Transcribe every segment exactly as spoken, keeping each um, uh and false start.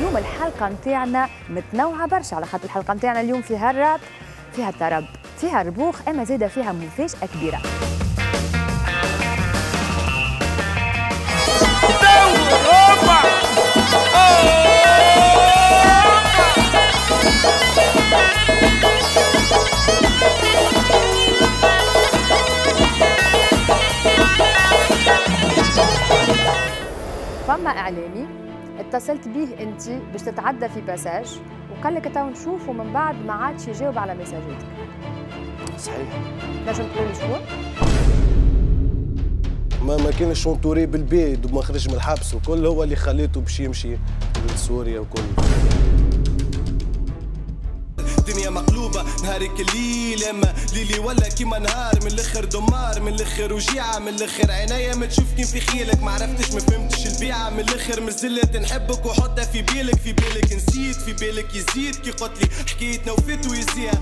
اليوم الحلقه نتاعنا متنوعه برشا، على خاطر الحلقه نتاعنا اليوم فيها الراب، فيها الطرب، فيها ربوخ، اما زاده فيها مفاجاه كبيره. فما اعلامي اتصلت به انت باش تتعدى في باساج وقال لك تو نشوف ومن بعد ما عادش يجاوب على مساجاتك. صحيح. نجم تقول لي شكون؟ ما ما كانش اونتوري بالبيد وما خرج من الحبس وكل، هو اللي خليته باش يمشي لسوريا وكل. الدنيا مقلوبة نهارك الليل، اما ليلي ولا كيما نهار، من الاخر دمار، من الاخر وجيعة، من الاخر عينيا ما تشوف كيف في خيالك، ما عرفتش ما فهمتش البيعة، من الاخر مازلت نحبك وحطها في بالك، في بالك نسيت، في بالك يزيد، كي قلت لي حكايتنا وفات ويزيها.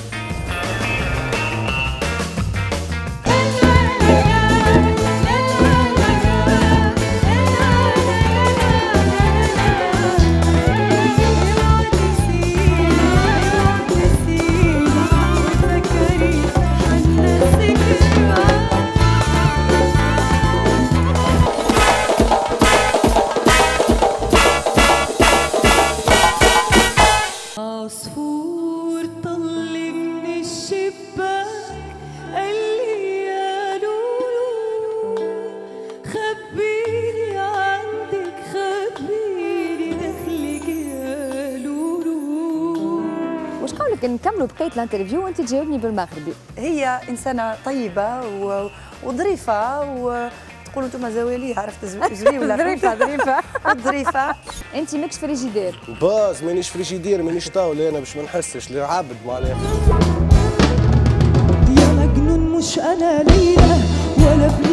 عصفور طل من الشباك قال لي يا لولو خبيني عندك، خبيني دخلك يا لولو. واش قولك نكملوا بقيه الانترفيو وانت تجاوبني بالمغربي؟ هي انسانه طيبه و... وظريفه و تقولوا انتم زواليه، عرفت زوي ولا ظريفه ظريفه ظريفه. انت ماكش فريجيدير؟ باز مانيش فريجيدير، مانيش طاوله انا باش ما نحسش لا عبد معناها. يا مجنون مش انا ليلى ولا